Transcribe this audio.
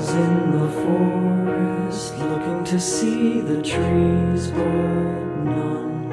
was in the forest, looking to see the trees, but none